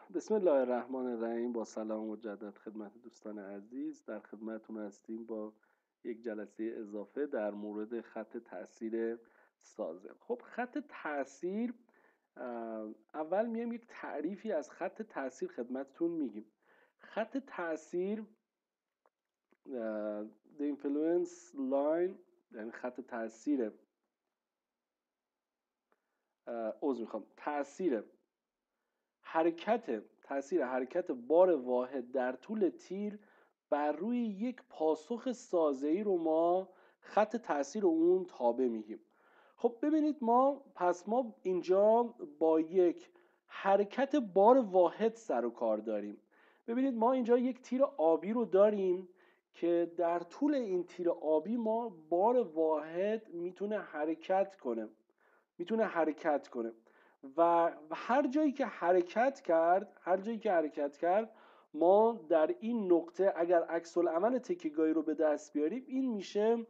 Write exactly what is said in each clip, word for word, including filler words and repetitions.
بسم الله الرحمن الرحیم. با سلام مجدد خدمت دوستان عزیز، در خدمتتون هستیم با یک جلسه اضافه در مورد خط تأثیر سازه. خب خط تأثیر، اول میایم یک تعریفی از خط تأثیر خدمتتون میگیم. خط تأثیر the influence line، یعنی خط تأثیر عذر میخوام تأثیر حرکت تأثیر حرکت بار واحد در طول تیر بر روی یک پاسخ سازه‌ای رو ما خط تأثیر اون تابع میگیم. خب ببینید، ما پس ما اینجا با یک حرکت بار واحد سر و کار داریم. ببینید ما اینجا یک تیر آبی رو داریم که در طول این تیر آبی ما بار واحد میتونه حرکت کنه میتونه حرکت کنه و هر جایی که حرکت کرد هر جایی که حرکت کرد ما در این نقطه اگر عکس العمل تکیه‌گاهی رو به دست بیاریم، این میشه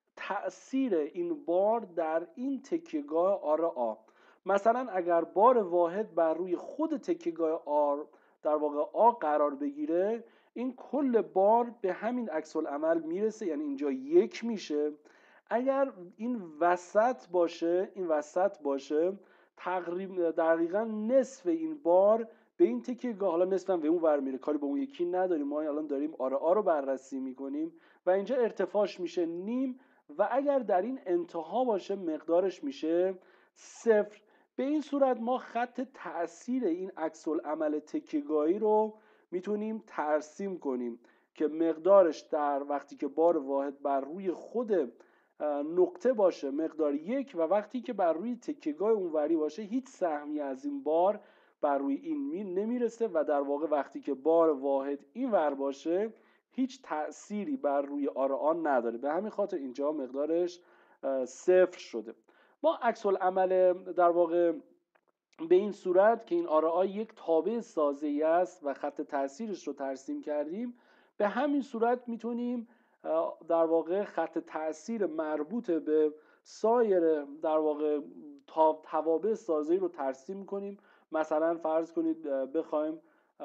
تأثیر این بار در این تکیه‌گاه آر آ. مثلا اگر بار واحد بر روی خود تکیه‌گاه آر در واقع آ قرار بگیره، این کل بار به همین عکس العمل میرسه، یعنی اینجا یک میشه. اگر این وسط باشه این وسط باشه تقریبا دقیقا نصف این بار به این تکیه‌گاه، حالا نصف هم به اون ور میره، کاری با اون یکی نداریم، ما الان داریم آر آ رو بررسی میکنیم و اینجا ارتفاعش میشه نیم و اگر در این انتها باشه مقدارش میشه صفر. به این صورت ما خط تأثیر این عکس العمل تکیه‌گاهی رو میتونیم ترسیم کنیم که مقدارش در وقتی که بار واحد بر روی خود نقطه باشه مقدار یک و وقتی که بر روی تکیه‌گاه اونوری باشه هیچ سهمی از این بار بر روی این میل نمیرسه و در واقع وقتی که بار واحد این ور باشه هیچ تأثیری بر روی آر آن نداره. به همین خاطر اینجا مقدارش صفر شده. ما عکس العمل در واقع به این صورت که این آر آ یک تابع سازه‌ای است و خط تأثیرش رو ترسیم کردیم، به همین صورت میتونیم در واقع خط تأثیر مربوط به سایر در واقع توابع سازه‌ای رو ترسیم کنیم. مثلا فرض کنید بخوایم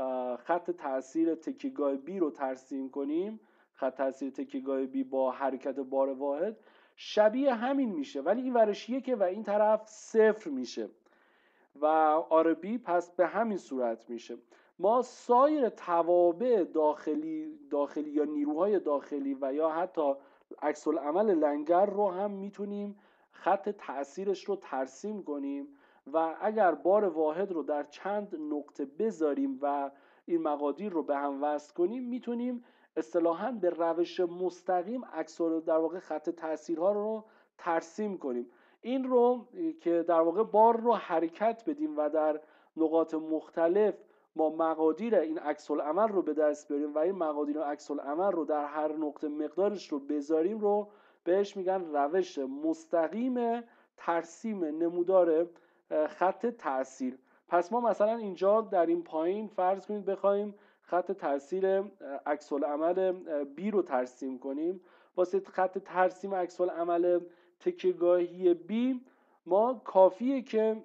خط تأثیر تکیه‌گاه بی رو ترسیم کنیم، خط تأثیر تکیه‌گاه بی با حرکت بار واحد شبیه همین میشه، ولی این ورش یکه و این طرف صفر میشه و آر بی پس به همین صورت میشه. ما سایر توابع داخلی داخلی یا نیروهای داخلی و یا حتی عکس العمل لنگر رو هم میتونیم خط تأثیرش رو ترسیم کنیم و اگر بار واحد رو در چند نقطه بذاریم و این مقادیر رو به هم وصل کنیم، میتونیم اصطلاحاً به روش مستقیم عکس در واقع خط تأثیرها رو ترسیم کنیم. این رو که در واقع بار رو حرکت بدیم و در نقاط مختلف ما مقادیر این عکس العمل رو به دست بیاریم و این مقادیر عکس العمل رو در هر نقطه مقدارش رو بذاریم رو بهش میگن روش مستقیم ترسیم نمودار خط تأثیر. پس ما مثلا اینجا در این پایین فرض کنید بخوایم خط تأثیر عکس العمل بی رو ترسیم کنیم. واسه خط ترسیم عکس العمل تکیه‌گاهی بی ما کافیه که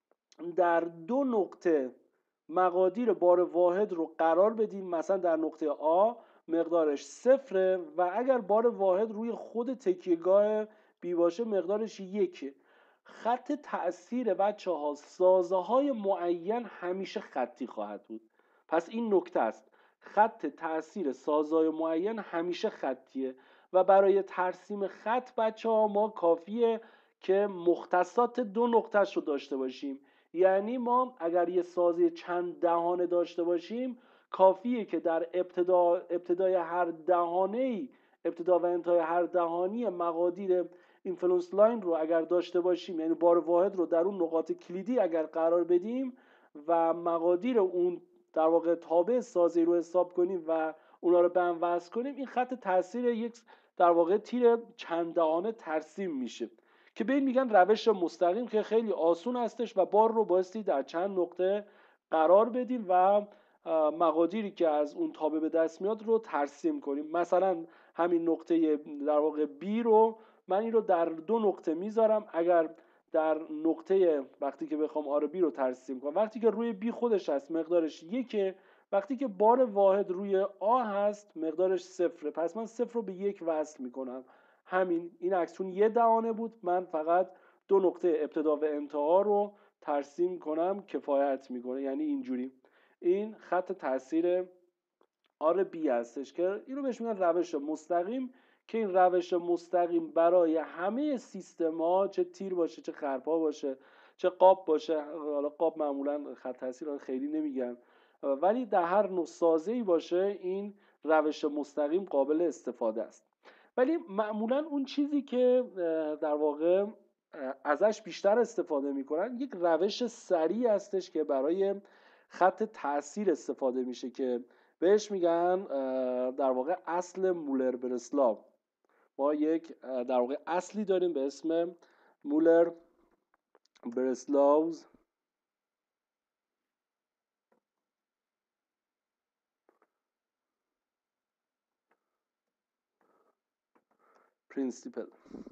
در دو نقطه مقادیر بار واحد رو قرار بدیم. مثلا در نقطه آ مقدارش صفره و اگر بار واحد روی خود تکیه‌گاه بی باشه مقدارش یکه. خط تأثیر بچه ها سازه های معین همیشه خطی خواهد بود. پس این نکته است، خط تأثیر سازهای معین همیشه خطیه و برای ترسیم خط بچه ها ما کافیه که مختصات دو نقطهش رو داشته باشیم. یعنی ما اگر یه سازی چند دهانه داشته باشیم کافیه که در ابتدا ابتدای هر دهانه‌ای ابتدا و انتهای هر دهانی مقادیر اینفلوئنس لاین رو اگر داشته باشیم، یعنی بار واحد رو در اون نقاط کلیدی اگر قرار بدیم و مقادیر اون در واقع تابع سازی رو حساب کنیم و اونا رو به هم وصل کنیم، این خط تأثیر یک در واقع تیر چند دهانه ترسیم میشه که به این میگن روش مستقیم که خیلی آسون هستش و بار رو بایستی در چند نقطه قرار بدیم و مقادیری که از اون تابع به دست میاد رو ترسیم کنیم. مثلا همین نقطه در واقع بی رو من این رو در دو نقطه میذارم. اگر در نقطه وقتی که بخوام آر بی رو ترسیم کنم، وقتی که روی بی خودش هست مقدارش یکه، وقتی که بار واحد روی آ هست مقدارش صفره، پس من صفر رو به یک وصل میکنم. همین. این اکسون یه دهانه بود، من فقط دو نقطه ابتدا و انتها رو ترسیم کنم کفایت میکنه. یعنی اینجوری این خط تاثیر آر بی هستش که اینو بهش میگن روش مستقیم، که این روش مستقیم برای همه سیستما، چه تیر باشه، چه خرپا باشه، چه قاب باشه، حالا قاب معمولا خط تاثیر خیلی نمیگن، ولی در هر نوع سازه‌ای باشه این روش مستقیم قابل استفاده است. ولی معمولا اون چیزی که در واقع ازش بیشتر استفاده میکنن یک روش سریع هستش که برای خط تاثیر استفاده میشه که بهش میگن در واقع اصل مولر برسلاو. ما یک در واقع اصلی داریم به اسم مولر برسلاوز پرینسیپل.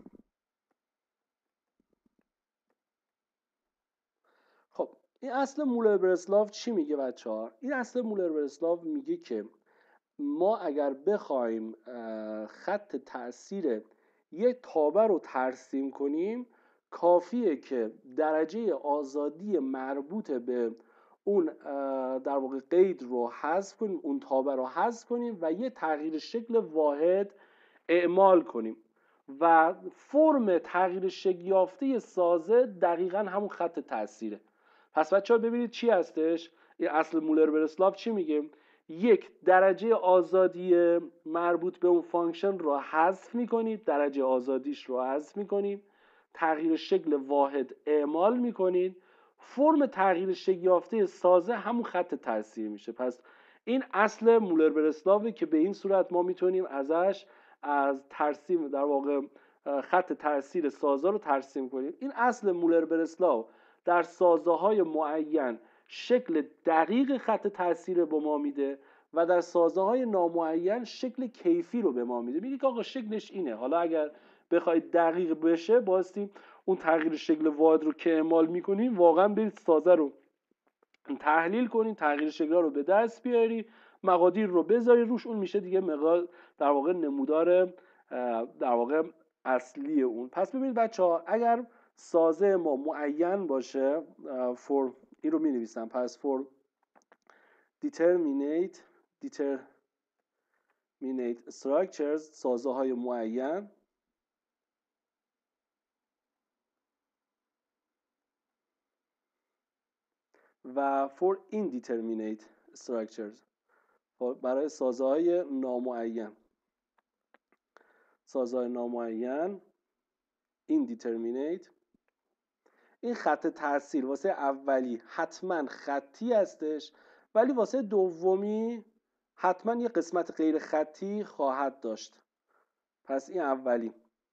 خب این اصل مولر برسلاو چی میگه بچه ها؟ این اصل مولر برسلاو میگه که ما اگر بخوایم خط تأثیر یک تابع رو ترسیم کنیم، کافیه که درجه آزادی مربوط به اون در واقع قید رو حذف کنیم، اون تابع رو حذف کنیم و یه تغییر شکل واحد اعمال کنیم و فرم تغییر شکل یافته سازه دقیقاً همون خط تأثیره. پس بچه‌ها ببینید چی هستش؟ این اصل مولر برسلاو چی میگه؟ یک، درجه آزادی مربوط به اون فانکشن رو حذف میکنید، درجه آزادیش رو حذف میکنید، تغییر شکل واحد اعمال میکنید، فرم تغییر شکل یافته سازه همون خط تاثیر میشه. پس این اصل مولر برسلاوه که به این صورت ما میتونیم ازش از ترسیم در واقع خط تاثیر سازه رو ترسیم کنیم. این اصل مولر برسلاو در سازه های معین شکل دقیق خط تاثیر به ما میده و در سازه های نامعین شکل کیفی رو به ما میده. میگه که آقا شکلش اینه، حالا اگر بخواید دقیق بشه باستی اون تغییر شکل واحد رو که اعمال میکنیم واقعا برید سازه رو تحلیل کنید، تغییر شکل رو به دست بیاری، مقادیر رو بذاری روش، اون میشه دیگه مقدار در واقع نمودار در واقع اصلی اون. پس ببینید بچه ها اگر سازه ما معین باشه، for این رو می نویسم، پس for determinate determinate structures سازه های معین و for indeterminate structures برای سازه های نامعین، سازه های نامعین indeterminate. این خط تاثیر واسه اولی حتما خطی هستش، ولی واسه دومی حتما یه قسمت غیر خطی خواهد داشت. پس این اولی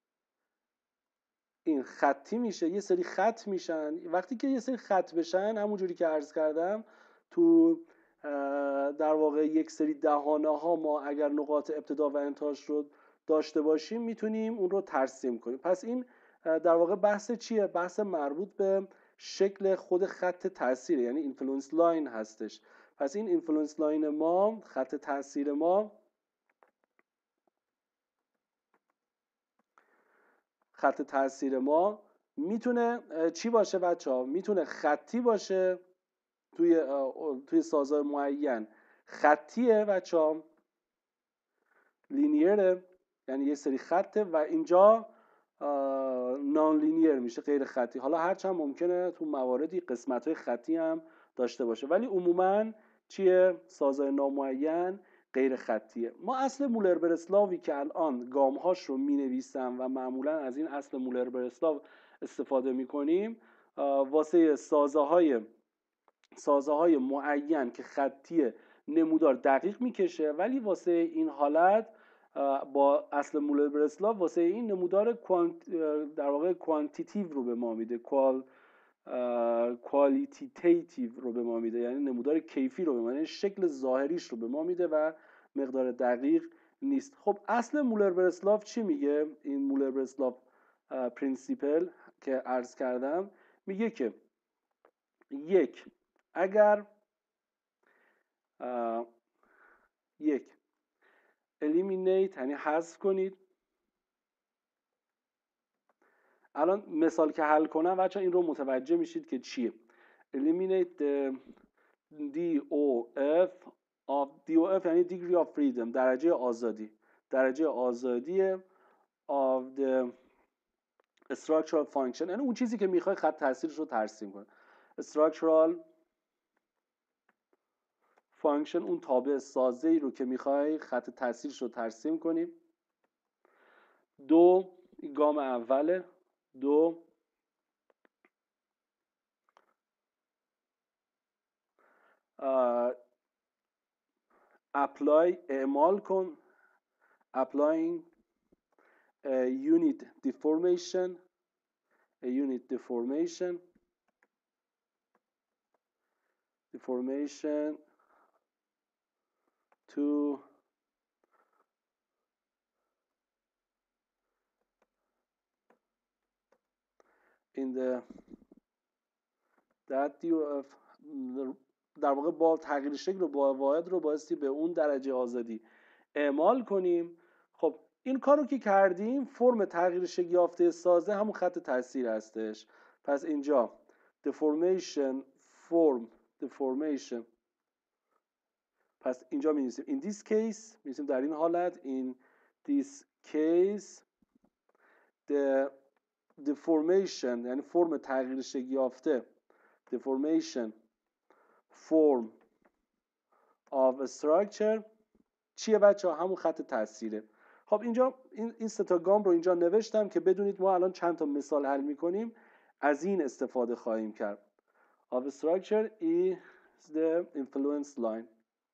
این خطی میشه، یه سری خط میشن. وقتی که یه سری خط بشن همونجوری که عرض کردم تو در واقع یک سری دهانه ها ما اگر نقاط ابتدا و انتهاش رو داشته باشیم میتونیم اون رو ترسیم کنیم. پس این در واقع بحث چیه؟ بحث مربوط به شکل خود خط تاثیر، یعنی اینفلوئنس لاین هستش. پس این اینفلوئنس لاین ما، خط تاثیر ما، خط تاثیر ما میتونه چی باشه بچه ها؟ میتونه خطی باشه، توی توی سازه معین خطیه بچه ها، لینیره، یعنی یه سری خطه، و اینجا نان لینیر میشه، غیر خطی. حالا هرچند ممکنه تو مواردی قسمت های خطی هم داشته باشه، ولی عموما چیه؟ سازه نامعین غیر خطیه. ما اصل مولر برسلاوی که الان گامهاش رو می نویسم و معمولا از این اصل مولر برسلاو استفاده می کنیم واسه سازه های سازه های معین که خطیه نمودار دقیق میکشه، ولی واسه این حالت با اصل مولر برسلاو واسه این نمودار کوانت در واقع کوانتیتیو رو به ما میده، کوال کوالیتیتیو رو به ما میده، یعنی نمودار کیفی رو به ما، یعنی شکل ظاهریش رو به ما میده و مقدار دقیق نیست. خب اصل مولر برسلاو چی میگه؟ این مولر برسلاو پرینسیپل که عرض کردم میگه که یک اگر یک eliminate یعنی حذف کنید. الان مثال که حل کنم بچه این رو متوجه میشید که چیه. eliminate the دی او اف of دی او اف یعنی degree of freedom، درجه آزادی، درجه آزادی of the structural function، یعنی اون چیزی که میخوای خط تاثیرش رو ترسیم کنه. structural function اون تابع سازه‌ای رو که میخوای خط تاثیرش رو ترسیم کنیم. دو این گام اوله. دو apply اعمال کن applying a unit deformation a unit deformation deformation to in the that دی او اف در واقع با تغییر شکل رو با واحد رو بایستی به اون درجه آزادی اعمال کنیم. خب این کارو که کردیم فرم تغییر شکل یافته سازه همون خط تاثیر هستش. پس اینجا deformation form deformation پس اینجا می نویسیم in this case می نویسیم در این حالت in this case the deformation یعنی فرم تغییر شکل یافته deformation form of a structure چیه بچه ها؟ همون خط تاثیره. خب اینجا این این سه تا گام رو اینجا نوشتم که بدونید ما الان چند تا مثال حل میکنیم از این استفاده خواهیم کرد. of a structure is the influence line.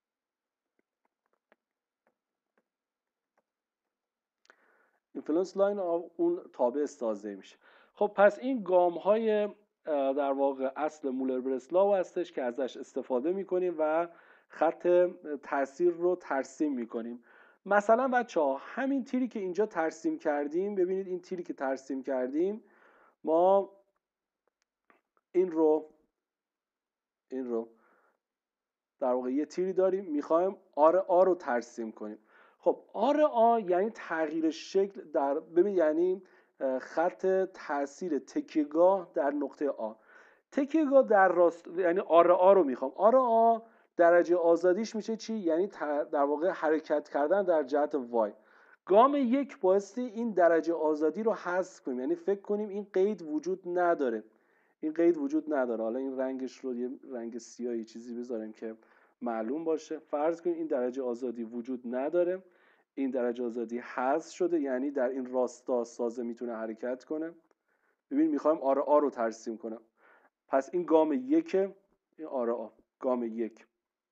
influence line اون تابع سازه میشه. خب پس این گام های در واقع اصل مولر برسلاو هستش که ازش استفاده میکنیم و خط تاثیر رو ترسیم میکنیم. مثلا بچه ها همین تیری که اینجا ترسیم کردیم، ببینید این تیری که ترسیم کردیم ما این رو این رو در واقع یه تیری داریم میخوایم آر آ رو ترسیم کنیم. خب آر آ یعنی تغییر شکل در ببین یعنی خط تاثیر تکیهگاه در نقطه آ. تکیهگاه در راست یعنی آر آ رو میخوام. آر آ درجه آزادیش میشه چی؟ یعنی در واقع حرکت کردن در جهت وای. گام یک بایستی این درجه آزادی رو حذف کنیم، یعنی فکر کنیم این قید وجود نداره. این قید وجود نداره. حالا این رنگش رو یه رنگ سیاهی چیزی بذاریم که معلوم باشه. فرض کنیم این درجه آزادی وجود نداره، این درجه آزادی حذف شده، یعنی در این راستا سازه میتونه حرکت کنه. ببین میخوایم آر آ رو ترسیم کنم. پس این گام یکه، این آر آ گام یک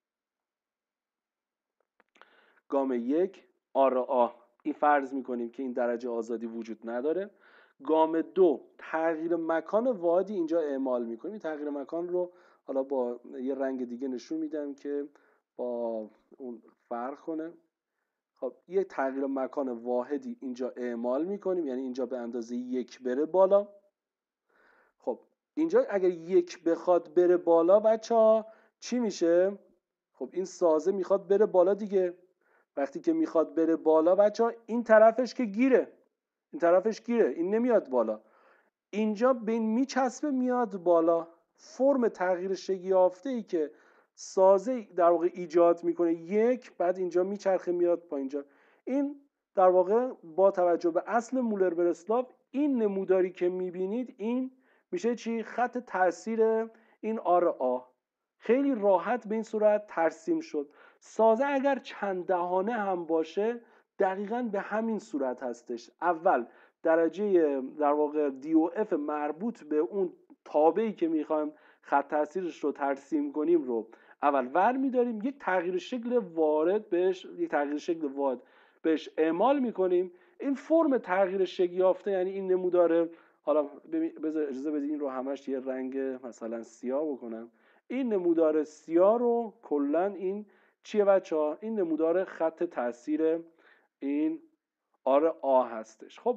گام یک آر آ این فرض میکنیم که این درجه آزادی وجود نداره. گام دو تغییر مکان واحدی اینجا اعمال میکنیم. این تغییر مکان رو حالا با یه رنگ دیگه نشون میدم که با اون فرق کنه. خب یه تغییر مکان واحدی اینجا اعمال میکنیم، یعنی اینجا به اندازه یک بره بالا. خب اینجا اگر یک بخواد بره بالا بچه ها چی میشه؟ خب این سازه میخواد بره بالا دیگه. وقتی که میخواد بره بالا بچه ها این طرفش که گیره، این طرفش گیره، این نمیاد بالا. اینجا بین میچسبه میاد بالا. فرم تغییر شکل یافته ای که سازه در واقع ایجاد میکنه یک، بعد اینجا میچرخه میاد پایینجا. این در واقع با توجه به اصل مولر برسلاو این نموداری که میبینید این میشه چی؟ خط تاثیر این آر آ. خیلی راحت به این صورت ترسیم شد. سازه اگر چند دهانه هم باشه دقیقاً به همین صورت هستش. اول درجه در واقع دی او اف مربوط به اون تابعی که میخوایم خط تاثیرش رو ترسیم کنیم رو اول ور میداریم، یک تغییر شکل وارد بهش یک تغییر شکل وارد بهش اعمال میکنیم. این فرم تغییر شکل یافته یعنی این نمودار، حالا بذار اجازه بدید این رو همش یه رنگ مثلا سیاه بکنم. این نمودار سیاه رو کلا این چیه بچه‌ها؟ این نمودار خط تاثیر این آر آ هستش. خب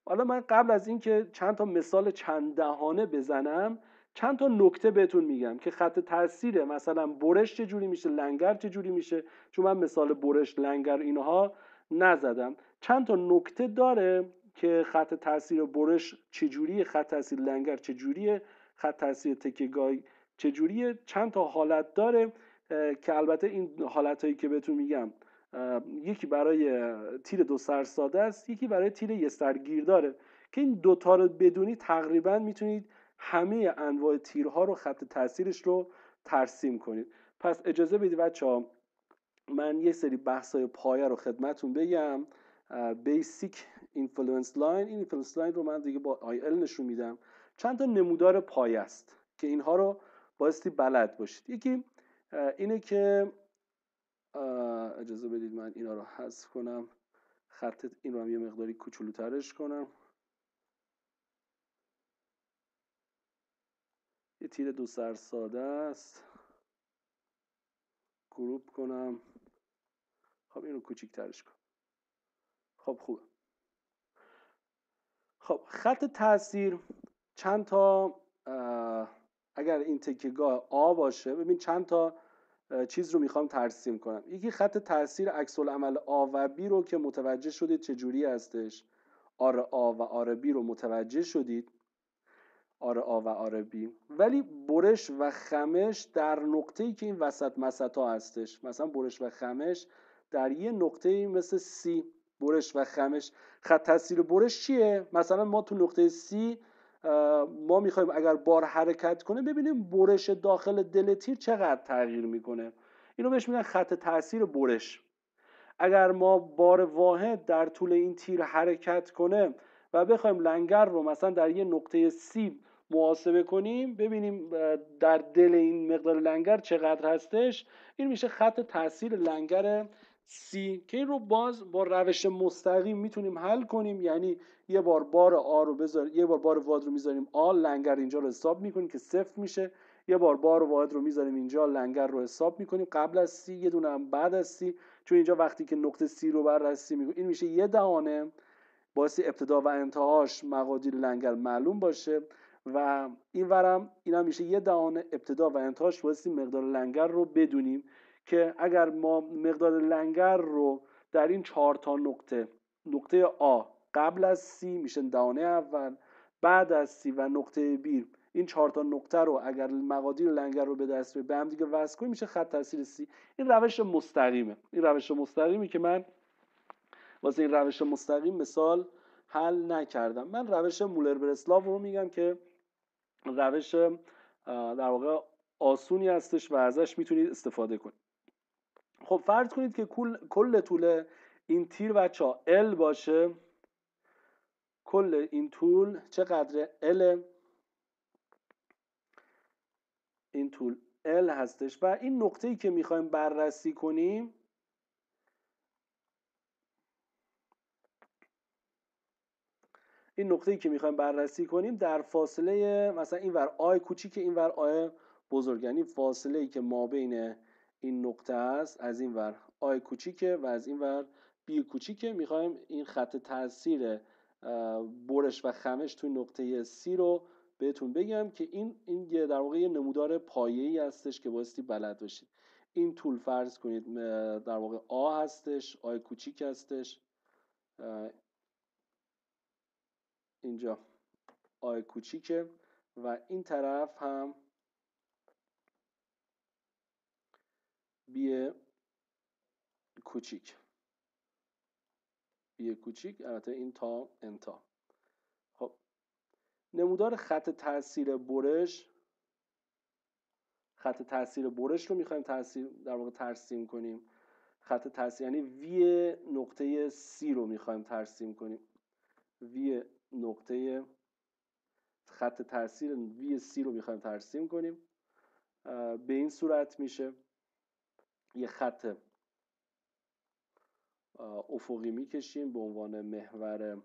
حالا من قبل از این که چند تا مثال چند دهانه بزنم چند تا نکته بهتون میگم که خط تاثیر مثلا برش چه جوری میشه، لنگر چه جوری میشه، چون من مثال برش، لنگر اینها نزدم. چند تا نکته داره که خط تاثیر برش چجوریه، خط تاثیر لنگر چجوریه، خط تاثیر تکیه‌گاهی چجوریه. چند تا حالت داره که البته این حالتایی که بهتون میگم یکی برای تیر دو سرساده است، یکی برای تیر یه سرگیر داره که این دوتا رو بدونی تقریبا میتونید همه انواع تیرها رو خط تاثیرش رو ترسیم کنید. پس اجازه بدید بچه‌ها من یه سری بحث‌های پایه رو خدمتون بگم. بیسیک اینفلوئنس لاین، این اینفلوئنس لاین رو من دیگه با آی ال نشون میدم. چند تا نمودار پایه است که اینها رو بایستی بلد باشید. یکی اینه که اجازه بدید من اینا رو حذف کنم، خط این رو هم یه مقداری کوچولوترش کنم، یه تیر دو سر ساده است، گروپ کنم، خب این رو کوچیک‌ترش کنم. خب خوبه. خب خط تاثیر چند تا، اگر این تکیه‌گاه آ باشه، ببین چند تا چیز رو میخوام ترسیم کنم. یکی خط تاثیر عکس العمل آ و بی رو که متوجه شدید چجوری هستش، آر آ و آر بی رو متوجه شدید، آر آ و آر بی، ولی برش و خمش در نقطه‌ای که این وسط مسطا هستش، مثلا برش و خمش در یه نقطه‌ای مثل سی، برش و خمش، خط تاثیر برش چیه؟ مثلا ما تو نقطه سی ما میخوایم اگر بار حرکت کنه ببینیم برش داخل دل تیر چقدر تغییر میکنه، اینو بهش میگن خط تاثیر برش. اگر ما بار واحد در طول این تیر حرکت کنه و بخوایم لنگر رو مثلا در یه نقطه سی محاسبه کنیم ببینیم در دل این مقدار لنگر چقدر هستش، این میشه خط تاثیر لنگر سی که این رو باز با روش مستقیم میتونیم حل کنیم. یعنی یه بار بار آ رو بذار، یه بار بار واد رو میذاریم آ، لنگر اینجا رو حساب میکنیم که صفر میشه، یه بار بار واحد رو میذاریم اینجا، لنگر رو حساب میکنیم قبل از سی، یه دونه هم بعد از سی، چون اینجا وقتی که نقطه سی رو بررسی میکنیم این میشه یه دهانه، باعث ابتدا و انتهاش مقادیر لنگر معلوم باشه و این ورم این هم میشه یه دهانه، ابتدا و انتهاش باعث مقدار لنگر رو بدونیم که اگر ما مقدار لنگر رو در این چهار تا نقطه، نقطه آ قبل از سی میشه دهانه اول، بعد از سی و نقطه بی، این چهار تا نقطه رو اگر مقادیر لنگر رو به دست به هم دیگه وصل کنیم میشه خط تاثیر سی. این روش مستقیمه، این روش مستقیمی که من واسه این روش مستقیم مثال حل نکردم. من روش مولر برسلاو رو میگم که روش در واقع آسونی هستش و ازش میتونید استفاده کنید. خب فرض کنید که کل, کل طول این تیر بچه‌ها L باشه، کل این طول چقدره؟ L، این طول L هستش و این نقطه‌ای که میخوایم بررسی کنیم این نقطه‌ای که میخوایم بررسی کنیم در فاصله مثلا این ور آی کوچیک این ور آی بزرگ، یعنی فاصله‌ای که ما بین این نقطه است از این ور آی کوچیکه و از این ور بی کوچیکه، میخوایم این خط تاثیر برش و خمش توی نقطه سی رو بهتون بگم که این این در واقع یه نمودار پایه‌ای هستش که بایستی بلد باشید. این طول فرض کنید در واقع آ هستش، آی کوچیک هستش، اینجا آی کوچیکه و این طرف هم بی کوچیک، بی کوچیک، البته این تا انتا. خب نمودار خط تاثیر برش، خط تاثیر برش رو میخوایم تاثیر در واقع ترسیم کنیم. خط تاثیر یعنی وی نقطه سی رو میخوایم ترسیم کنیم، وی نقطه خط تاثیر وی سی رو میخوایم ترسیم کنیم. به این صورت میشه یه خط افقی میکشیم به عنوان محور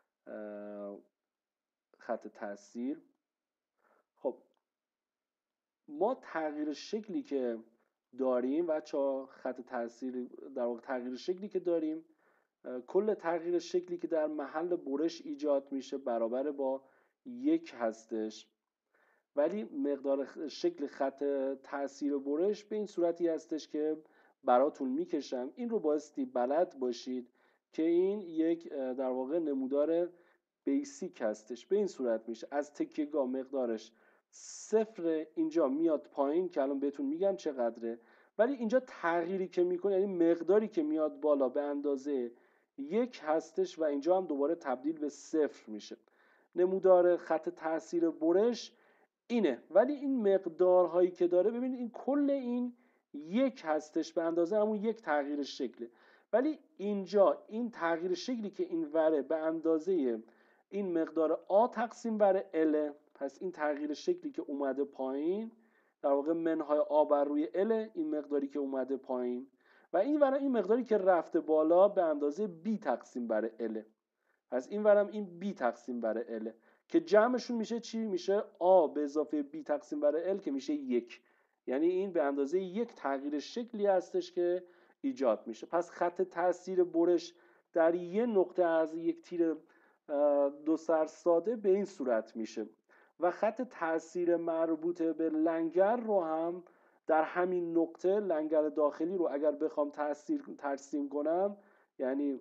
خط تاثیر. خب ما تغییر شکلی که داریم بچه‌ها، خط تاثیر در واقع تغییر شکلی که داریم کل تغییر شکلی که در محل برش ایجاد میشه برابر با یک هستش، ولی مقدار شکل خط تاثیر برش به این صورتی هستش که براتون میکشم. این رو بایستی بلد باشید که این یک در واقع نمودار بیسیک هستش. به این صورت میشه از تکیهگاه مقدارش صفر اینجا میاد پایین که الان بهتون میگم چقدره، ولی اینجا تغییری که میکنه یعنی مقداری که میاد بالا به اندازه یک هستش و اینجا هم دوباره تبدیل به صفر میشه. نمودار خط تاثیر برش اینه، ولی این مقدارهایی که داره ببینید این کل این یک هستش به اندازه همون یک تغییر شکله، ولی اینجا این تغییر شکلی که این وره به اندازه این مقدار آ تقسیم بر ال، پس این تغییر شکلی که اومده پایین در واقع منهای آ بر روی ال، این مقداری که اومده پایین، و این ور این مقداری که رفته بالا به اندازه بی تقسیم بر ال، پس این ورم این بی تقسیم بر ال که جمعشون میشه چی؟ میشه آ به اضافه بی تقسیم بر ال که میشه یک. یعنی این به اندازه یک تغییر شکلی هستش که ایجاد میشه. پس خط تاثیر برش در یه نقطه از یک تیر دو سر ساده به این صورت میشه و خط تاثیر مربوط به لنگر رو هم در همین نقطه، لنگر داخلی رو اگر بخوام تاثیر ترسیم کنم، یعنی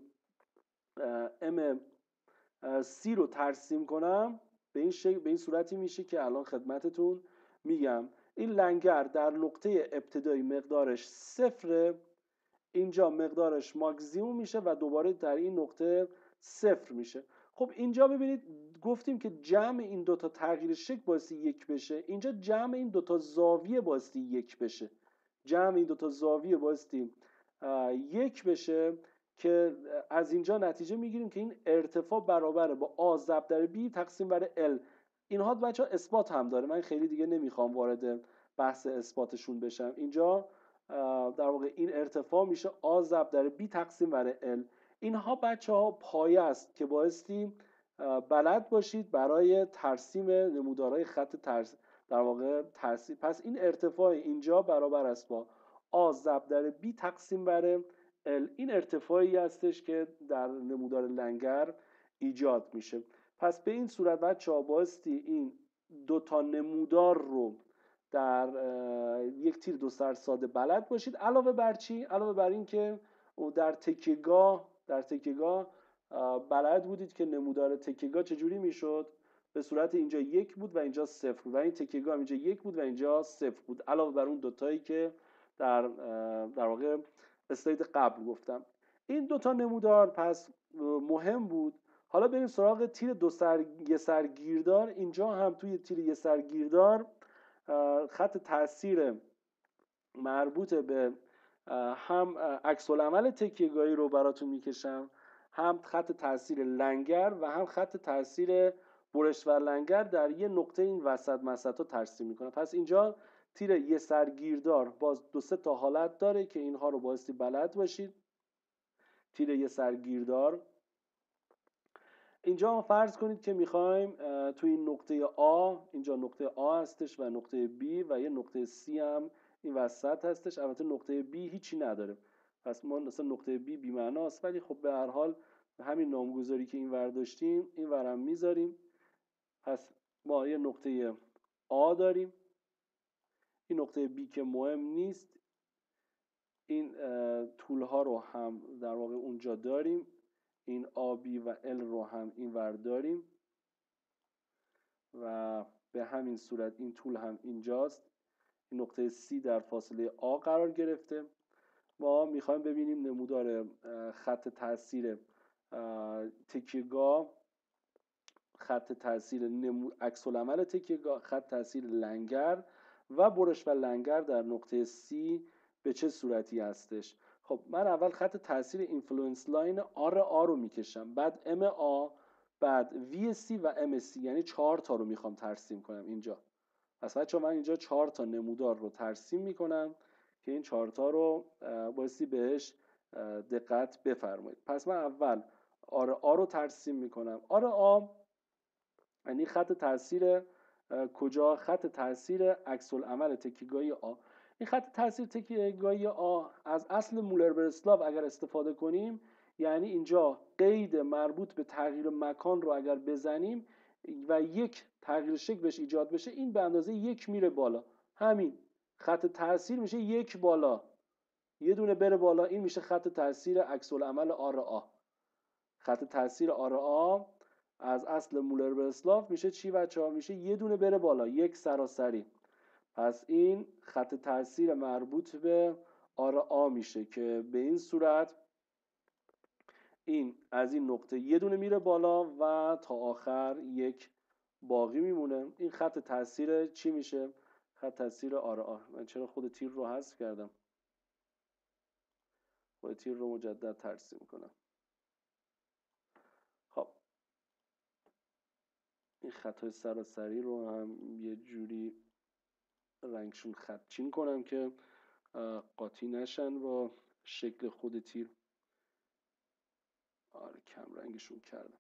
ام سی رو ترسیم کنم، به این شکل به این صورتی میشه که الان خدمتتون میگم. این لنگر در نقطه ابتدایی مقدارش صفر، اینجا مقدارش ماکسیموم میشه و دوباره در این نقطه صفر میشه. خب اینجا ببینید گفتیم که جمع این دوتا تغییر شکل باعث یک بشه، اینجا جمع این دوتا زاویه باعث یک بشه، جمع این دوتا زاویه باعث یک بشه که از اینجا نتیجه میگیریم که این ارتفاع برابره با آ ضرب در بی تقسیم بر ال. اینها بچه ها اثبات هم داره، من خیلی دیگه نمیخوام وارد بحث اثباتشون بشم. اینجا در واقع این ارتفاع میشه آ ضرب در بی تقسیم بر ال. اینها بچه ها پایه است که بایستی بلد باشید برای ترسیم نمودارهای خط ترس در واقع ترسیم. پس این ارتفاع اینجا برابر است با آ ضرب در بی تقسیم بر ال. این ارتفاعی هستش که در نمودار لنگر ایجاد میشه. پس به این صورت بچه ها بایستی این دو تا نمودار رو در یک تیر دو سر ساده بلد باشید. علاوه بر چی؟ علاوه بر این که در تکیهگاه در تکیهگاه بلد بودید که نمودار تکیهگاه چجوری میشد؟ به صورت اینجا یک بود و اینجا صفر بود و این تکیهگاه اینجا یک بود و اینجا صفر بود، علاوه بر اون دوتایی که در در واقع اسلاید قبل گفتم. این دوتا نمودار پس مهم بود. حالا بریم سراغ تیر دو سر یه سر گیردار. اینجا هم توی تیر یه سر گیردار خط تاثیر مربوط به هم عکس العمل تکیهگاهی رو براتون میکشم، هم خط تاثیر لنگر و هم خط تاثیر برش و لنگر در یه نقطه این وسط مسط رو ترسیم میکنه. پس اینجا تیر یه سر گیردار باز دو سه تا حالت داره که اینها رو بایستی بلد باشید. تیر یه سر گیردار اینجا فرض کنید که میخوایم توی این نقطه آ، اینجا نقطه آ هستش و نقطه B و یه نقطه C هم این وسط هستش. البته نقطه B هیچی نداره، پس ما مثلا نقطه B بی معناست، ولی خب به هر حال همین نامگذاری که این ور داشتیم این ورم میذاریم. پس ما یه نقطه آ داریم، این نقطه B که مهم نیست، این طول ها رو هم در واقع اونجا داریم، این آ بی و ال رو هم این ور داریم و به همین صورت این طول هم اینجاست. این نقطه C در فاصله آ قرار گرفته. ما میخوایم ببینیم نمودار خط تاثیر تکیهگاه، خط تاثیر عکس العمل تکیهگاه، خط تاثیر لنگر و برش و لنگر در نقطه C به چه صورتی هستش. خب من اول خط تاثیر اینفلوئنس لاین آر آ رو میکشم، بعد ام آ، بعد وی سی و ام سی، یعنی چهار تا رو میخوام ترسیم کنم اینجا. پس بچه من اینجا چهار تا نمودار رو ترسیم میکنم که این چهار تا رو بایستی بهش دقت بفرمایید. پس من اول آر آ رو ترسیم میکنم. آر آ یعنی خط تاثیر کجا؟ خط تاثیر عکس العمل تکیهگاهی آ. این خط تاثیر تکیهگاهی آ از اصل مولر برسلاو اگر استفاده کنیم یعنی اینجا قید مربوط به تغییر مکان رو اگر بزنیم و یک تغییر شکل بهش ایجاد بشه، این به اندازه یک میره بالا. همین خط تاثیر میشه یک بالا، یه دونه بره بالا، این میشه خط تاثیر عکس العمل آر آ. خط تاثیر آر آ از اصل مولر برسلاف میشه چی بچه‌ها؟ میشه یه دونه بره بالا، یک سراسری. پس این خط تاثیر مربوط به آر آ میشه که به این صورت این از این نقطه یه دونه میره بالا و تا آخر یک باقی میمونه. این خط تاثیر چی میشه؟ خط تاثیر آر آ. من چرا خود تیر رو حذف کردم؟ خود تیر رو مجدد ترسیم کنم. خب این خطای سراسری رو هم یه جوری رنگشون خطچین کنم که قاطی نشن با شکل خود تیر. آره کم رنگشون کردم.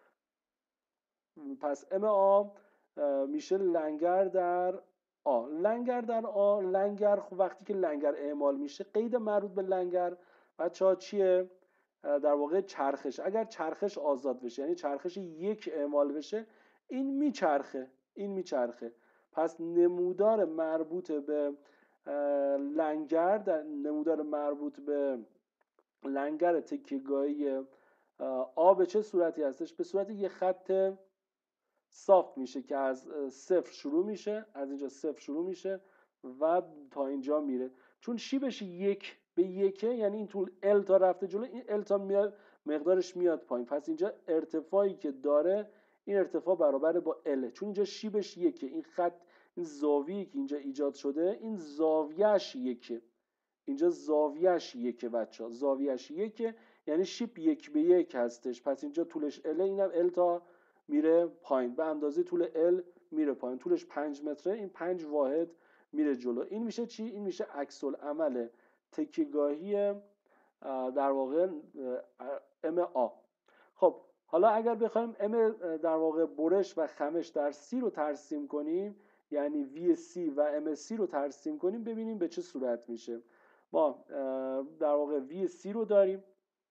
پس ام آ میشه لنگر در آ. لنگر در آ، لنگر خب وقتی که لنگر اعمال میشه، قید مربوط به لنگر بچه ها چیه؟ در واقع چرخش. اگر چرخش آزاد بشه، یعنی چرخش یک اعمال بشه، این میچرخه، این میچرخه. پس نمودار مربوط به لنگر، در نمودار مربوط به لنگر تکیه‌گاهی آ به چه صورتی هستش؟ به صورت یه خط صاف میشه که از صفر شروع میشه، از اینجا صفر شروع میشه و تا اینجا میره. چون شیبش یک به یکه، یعنی این طول ال تا رفته جلو، این ال تا میاد مقدارش میاد پایین. پس اینجا ارتفاعی که داره، این ارتفاع برابر با ال، چون اینجا شیبش یکه. این خط، این زاویه‌ای که اینجا ایجاد شده، این زاویه‌اش یکه. اینجا زاویه‌اش یکه بچه‌ها، زاویه‌اش یکه، یعنی شیب یک به یک هستش. پس اینجا طولش ال، اینم ال تا میره پایین، به اندازه طول ال میره پایین. طولش پنج متره، این پنج واحد میره جلو. این میشه چی؟ این میشه عکس العمل تکیه‌گاهی در واقع ام آ. خب حالا اگر بخوایم ام در واقع برش و خمش در سی رو ترسیم کنیم، یعنی وی سی و ام سی رو ترسیم کنیم، ببینیم به چه صورت میشه. ما در واقع وی سی رو داریم،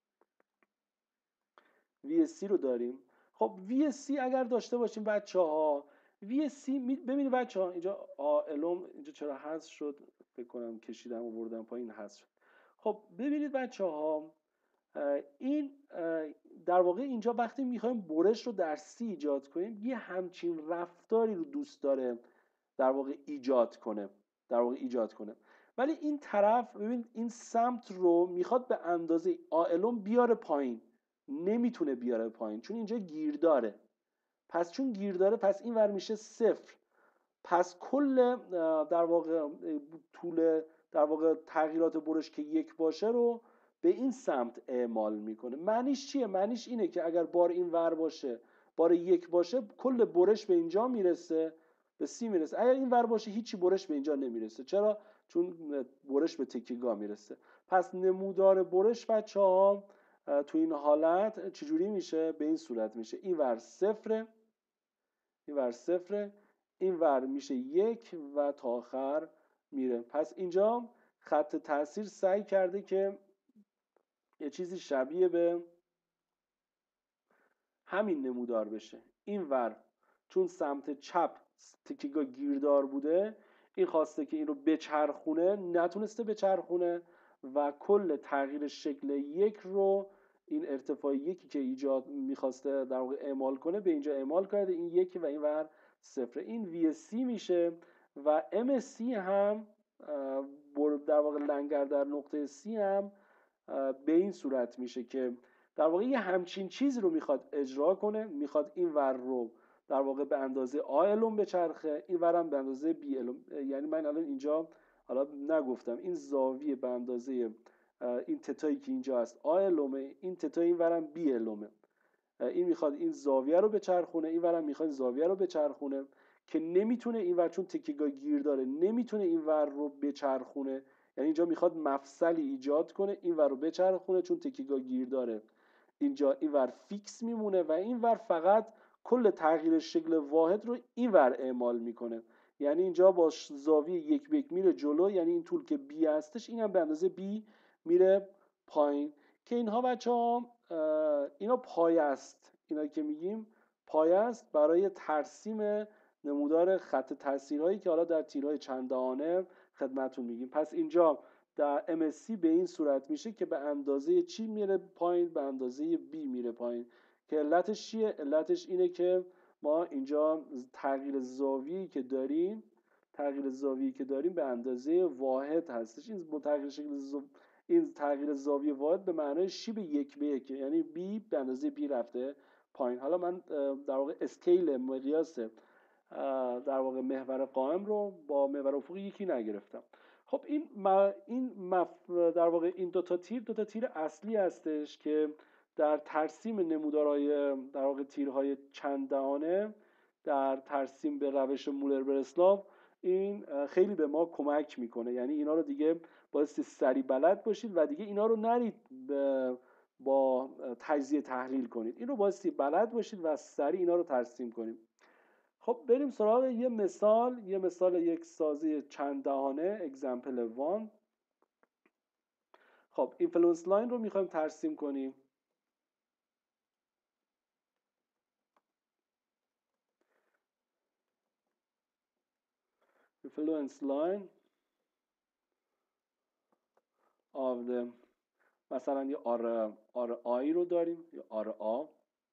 وی سی رو داریم. خب وی سی اگر داشته باشیم بچه ها، وی سی ببینید بچه ها، اینجا الم اینجا چرا حذف شد؟ فکر کنم کشیدم و بردم پایین، حذف شد. خب ببینید بچه ها، این در واقع اینجا وقتی میخوایم برش رو در سی ایجاد کنیم، یه همچین رفتاری رو دوست داره در واقع ایجاد کنه، در واقع ایجاد کنه. ولی این طرف ببین، این سمت رو میخواد به اندازه آلم بیاره پایین، نمیتونه بیاره پایین چون اینجا گیر داره. پس چون گیر داره، پس این ور میشه صفر. پس کل در واقع طول در واقع تغییرات برش که یک باشه رو به این سمت اعمال میکنه. معنیش چیه؟ معنیش اینه که اگر بار این ور باشه، بار یک باشه، کل برش به اینجا میرسه، به سی میرسه. اگر این ور باشه، هیچی برش به اینجا نمیرسه. چرا؟ چون برش به تکیه‌گاه میرسه. پس نمودار برش بچه ها تو این حالت چجوری میشه؟ به این صورت میشه. این ور صفره، این ور صفره، این ور میشه یک و تا آخر میره. پس اینجا خط تاثیر سعی کرده که یه چیزی شبیه به همین نمودار بشه. این ور چون سمت چپ تکیه‌گاه گیردار بوده، این خواسته که این رو بچرخونه، نتونسته بچرخونه و کل تغییر شکل یک رو، این ارتفاع یکی که ایجاد میخواسته در واقع اعمال کنه، به اینجا اعمال کرده. این یکی و این ور صفر. این وی سی میشه و ام سی هم در واقع لنگر در نقطه سی هم به این صورت میشه که در واقع یه همچین چیز رو میخواد اجرا کنه. میخواد این ور رو در واقع به اندازه آ الم بچرخه، این ورم به اندازه بی الم. یعنی من الان اینجا حالا نگفتم، این زاویه به اندازه این تتایی که اینجا هست آ المه، این تتای این ورم بی المه. این میخواد این زاویه رو بچرخونه، این ورم میخواد زاویه رو بچرخونه که نمیتونه این ور، چون تکیه‌گاه گیر داره، نمیتونه این ور رو بچرخونه. یعنی اینجا میخواد مفصلی ایجاد کنه، این ور رو بچرخونه، چون تکیه‌گاه گیر داره اینجا این ور فیکس میمونه و این ور فقط کل تغییر شکل واحد رو این ور اعمال میکنه. یعنی اینجا با زاویه یک به یک میره جلو، یعنی این طول که بی هستش، این هم به اندازه بی میره پایین. که اینها بچه ها اینا پایه است، اینا که میگیم پایه است برای ترسیم نمودار خط تاثیرهایی که حالا در تیرهای چند دهانه خدمتتون میگیم. پس اینجا در ام اس سی به این صورت میشه که به اندازه چی میره پایین؟ به اندازه B میره پایین. که علتش چیه؟ علتش اینه که ما اینجا تغییر زاویه‌ای که داریم تغییر زاویه‌ای که داریم به اندازه واحد هستش. این تغییر شکل زاویه این تغییر زاویه واحد به معنای شیب یک به یک، یعنی B به اندازه B رفته پایین. حالا من در واقع اسکیل مقیاس در واقع محور قائم رو با محور افقی یکی نگرفتم. خب این م... این مف... در واقع این دو تا تیر دو تا تیر اصلی هستش که در ترسیم نمودارهای در واقع تیرهای چند دهانه، در ترسیم به روش مولر برسلاو این خیلی به ما کمک میکنه. یعنی اینا رو دیگه بایستی سریع بلد باشید و دیگه اینا رو نرید با تجزیه تحلیل کنید، این رو بایستی بلد باشید و سریع اینا رو ترسیم کنید. خب بریم سراغ یه مثال یه مثال یک سازی چند دهانه اگزمپل وان. خب اینفلوئنس لاین رو میخوایم ترسیم کنیم. influence line of the مثلا یه آر آر آی رو داریم، یه آر آ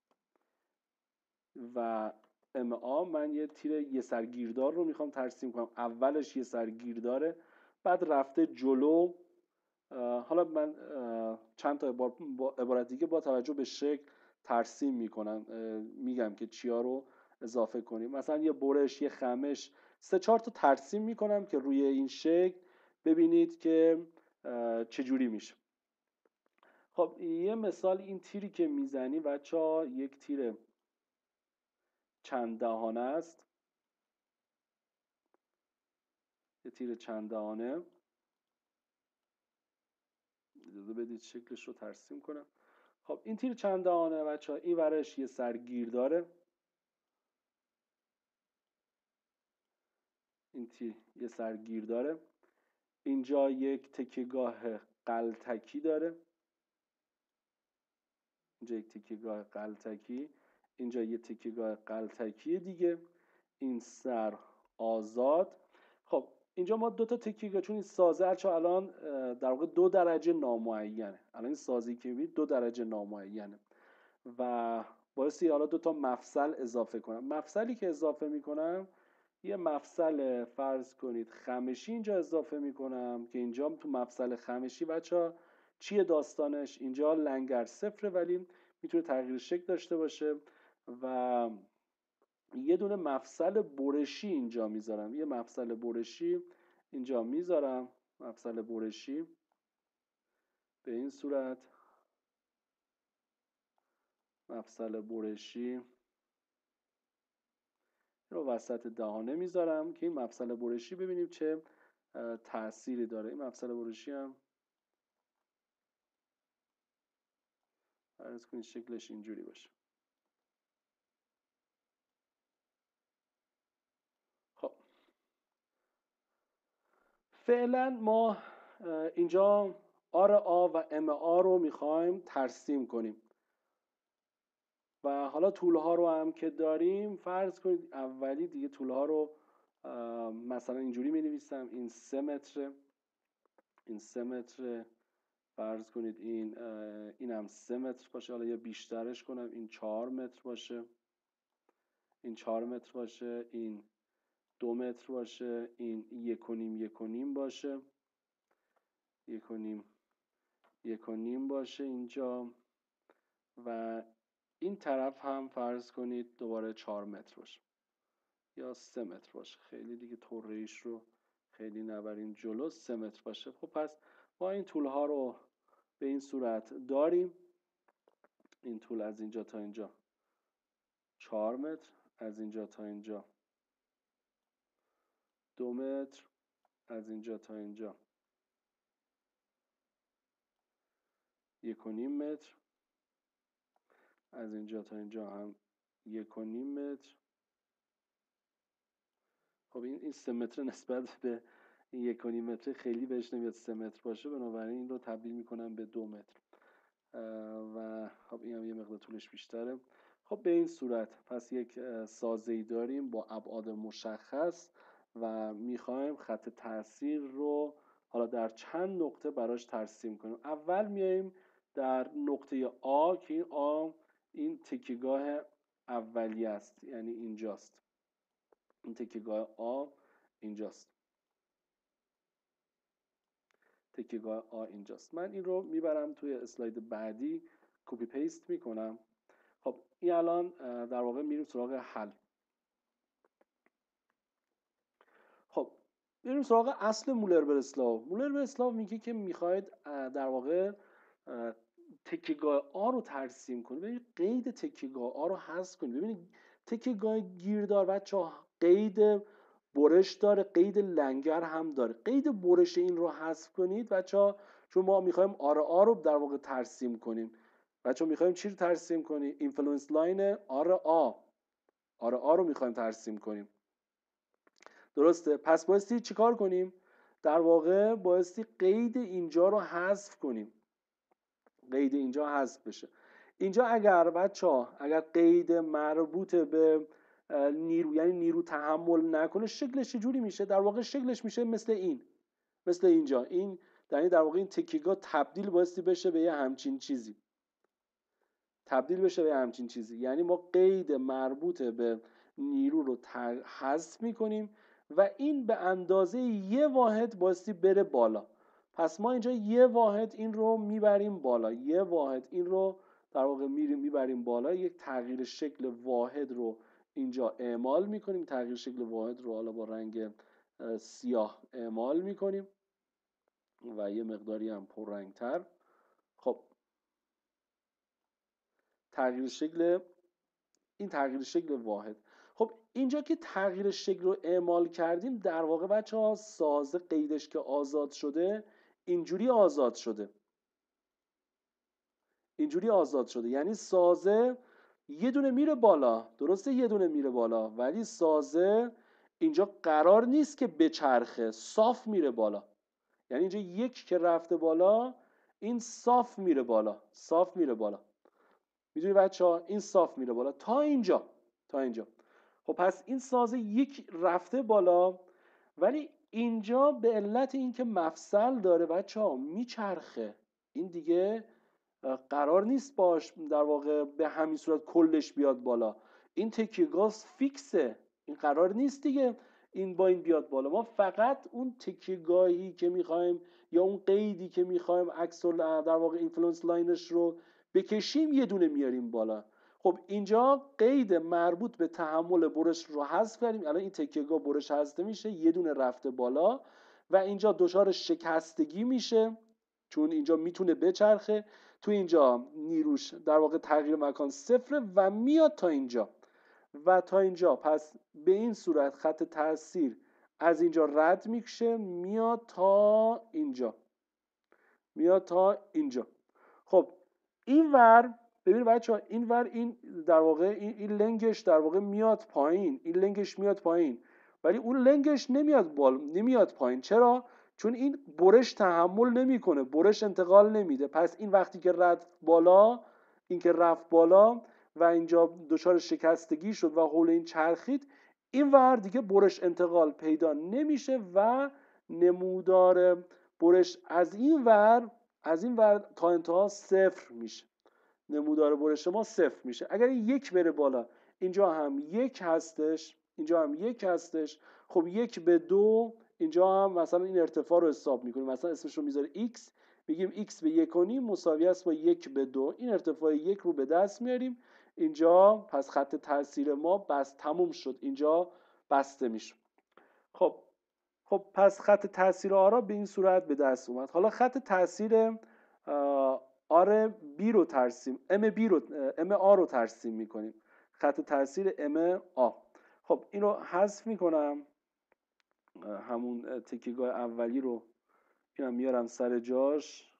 و ام آ. من یه تیر یه سرگیردار رو میخوام ترسیم کنم. اولش یه سرگیرداره، بعد رفته جلو. حالا من چند تا با عبارت دیگه با توجه به شکل ترسیم میکنم، میگم که چیا رو اضافه کنیم. مثلا یه برش، یه خمش، سه چهار تا ترسیم میکنم که روی این شکل ببینید که چجوری میشه. خب یه مثال این تیری که میزنی بچه‌ها یک تیر چند دهانه است، یه تیر چند دهانه. اجازه بدید شکلش رو ترسیم کنم. خب این تیر چند دهانه بچه‌ها، این ورش یه سرگیر داره، این تیر یه سرگیر داره، اینجا یک تکیهگاه غلتکی داره، اینجا یک تکیهگاه غلتکی، اینجا یک تکیهگاه غلتکی دیگه، این سر آزاد. خب اینجا ما دو تا تکیهگاه، چون این سازه چون الان در واقع دو درجه نامعینه، الان این سازی که میبینید دو درجه نامعینه و باعثی حالا دو تا مفصل اضافه کنم. مفصلی که اضافه میکنم یه مفصل فرض کنید خمشی اینجا اضافه میکنم که اینجا تو مفصل خمشی بچه چیه داستانش؟ اینجا لنگر صفره ولی میتونه تغییر شکل داشته باشه و یه دونه مفصل برشی اینجا میذارم، یه مفصل برشی اینجا میذارم، مفصل برشی به این صورت، مفصل برشی رو وسط دهانه میذارم که این مفصل برشی ببینیم چه تأثیری داره. این مفصل برشی هم فرض کنید شکلش اینجوری باشه. خب فعلا ما اینجا آر آ و ام آ رو میخوایم ترسیم کنیم و حالا طولها رو هم که داریم فرض کنید اولی دیگه طولها رو مثلا اینجوری می نویسم، این سه متر، این سه متر، فرض کنید این این هم سه متر باشه، حالا یا بیشترش کنم این چهار متر باشه، این چهار متر باشه، این دو متر باشه، این یک و نیم یک و نیم باشه، یک و نیم یک و نیم باشه اینجا و این طرف هم فرض کنید دوباره چهار متر باشه یا سه متر باشه. خیلی دیگه طره‌ایش رو خیلی نبریم جلو، سه متر باشه. خب پس ما این طول ها رو به این صورت داریم. این طول از اینجا تا اینجا چهار متر، از اینجا تا اینجا دو متر، از اینجا تا اینجا یک و نیم متر، از اینجا تا اینجا هم یک و نیم متر. خب این این سه متر نسبت به این یک و نیم متر خیلی بهش نمیاد سه متر باشه، بنابراین این رو تبدیل میکنم به دو متر. و خب این هم یه مقدار طولش بیشتره. خب به این صورت پس یک سازه‌ای داریم با ابعاد مشخص و میخوایم خط تاثیر رو حالا در چند نقطه براش ترسیم کنیم. اول میایم در نقطه آ که این آ این تکیهگاه اولی است، یعنی اینجاست. این تکیهگاه آ اینجاست. تکیهگاه آ اینجاست. من این رو میبرم توی اسلاید بعدی کپی پیست میکنم. خب این الان در واقع میریم سراغ حل. خب میریم سراغ اصل مولر برسلاو. مولر برسلاو میگه که میخواید در واقع تکیهگاه آ رو ترسیم کنید. ببینید قید تکیهگاه آ رو حذف کنید. ببینید تکیهگاه گیردار بچه‌ها قید برش داره، قید لنگر هم داره. قید برش این رو حذف کنید بچه‌ها، چون ما میخوایم آر آ رو در واقع ترسیم کنیم. بچه‌ها میخوایم چی رو ترسیم کنیم؟ اینفلوئنس لاین آر آ. آر آ رو میخوایم ترسیم کنیم. درسته؟ پس بایستی چیکار کنیم؟ در واقع بایستی قید اینجا رو حذف کنیم. قید اینجا حذف بشه. اینجا اگر بچه‌ها اگر قید مربوط به نیرو، یعنی نیرو تحمل نکنه، شکلش چجوری میشه؟ در واقع شکلش میشه مثل این. مثل اینجا. این یعنی در واقع این تکیهگاه تبدیل بایستی بشه به یه همچین چیزی. تبدیل بشه به همچین چیزی. یعنی ما قید مربوط به نیرو رو حذف میکنیم و این به اندازه یه واحد بایستی بره بالا. پس ما اینجا یه واحد این رو میبریم بالا. یه واحد این رو در واقع میبریم بالا. یک تغییر شکل واحد رو اینجا اعمال میکنیم. تغییر شکل واحد رو حالا با رنگ سیاه اعمال میکنیم و یه مقداری هم پررنگ‌تر. خب تغییر شکل این تغییر شکل واحد. خب اینجا که تغییر شکل رو اعمال کردیم، در واقع بچه‌ها سازه قیدش که آزاد شده اینجوری آزاد شده. اینجوری آزاد شده یعنی سازه یه دونه میره بالا. درسته یه دونه میره بالا، ولی سازه اینجا قرار نیست که بچرخه، صاف میره بالا. یعنی اینجا یک که رفته بالا، این صاف میره بالا. صاف میره بالا. میدونی بچه‌ها این صاف میره بالا تا اینجا. تا اینجا. خب پس این سازه یک رفته بالا، ولی اینجا به علت اینکه مفصل داره بچه‌ها میچرخه. این دیگه قرار نیست باش در واقع به همین صورت کلش بیاد بالا. این تکیهگاه فیکسه. این قرار نیست دیگه این با این بیاد بالا. ما فقط اون تکیهگاهی که میخوایم یا اون قیدی که میخوایم عکس در واقع اینفلوئنس لاینش رو بکشیم یه دونه میاریم بالا. خب اینجا قید مربوط به تحمل برش رو حذف کردیم. الان این تکیهگاه برش حذف میشه، یه دونه رفته بالا و اینجا دچار شکستگی میشه چون اینجا میتونه بچرخه. تو اینجا نیروش در واقع تغییر مکان صفره و میاد تا اینجا و تا اینجا. پس به این صورت خط تاثیر از اینجا رد میشه میاد تا اینجا. میاد تا اینجا. خب این ور ببین بچه‌ها، این ور این در واقع این, این لنگش در واقع میاد پایین. این لنگش میاد پایین ولی اون لنگش نمیاد بالا، نمیاد پایین. چرا؟ چون این برش تحمل نمیکنه، برش انتقال نمیده. پس این وقتی که رفت بالا، این که رفت بالا و اینجا دچار شکستگی شد و حول این چرخید، این ور دیگه برش انتقال پیدا نمیشه و نمودار برش از این ور از این ور تا انتها صفر میشه. نمودار برش ما صفر میشه. اگر این یک بره بالا، اینجا هم یک هستش، اینجا هم یک هستش. خب یک به دو، اینجا هم مثلا این ارتفاع رو حساب میکنیم. مثلا اسمش رو میذاره x، میگیم x به یک و نیم مساوی است با یک به دو. این ارتفاع یک رو به دست میاریم. اینجا پس خط تاثیر ما بس تموم شد. اینجا بسته میشه. خب خب پس خط تاثیر آرا به این صورت به دست اومد. حالا خط تاثیر آر بی رو ترسیم ام بی رو ام آ رو ترسیم میکنیم. خط تاثیر ام آ. خب این رو حذف میکنم. همون تکیهگاه اولی رو اینم میارم سر جاش.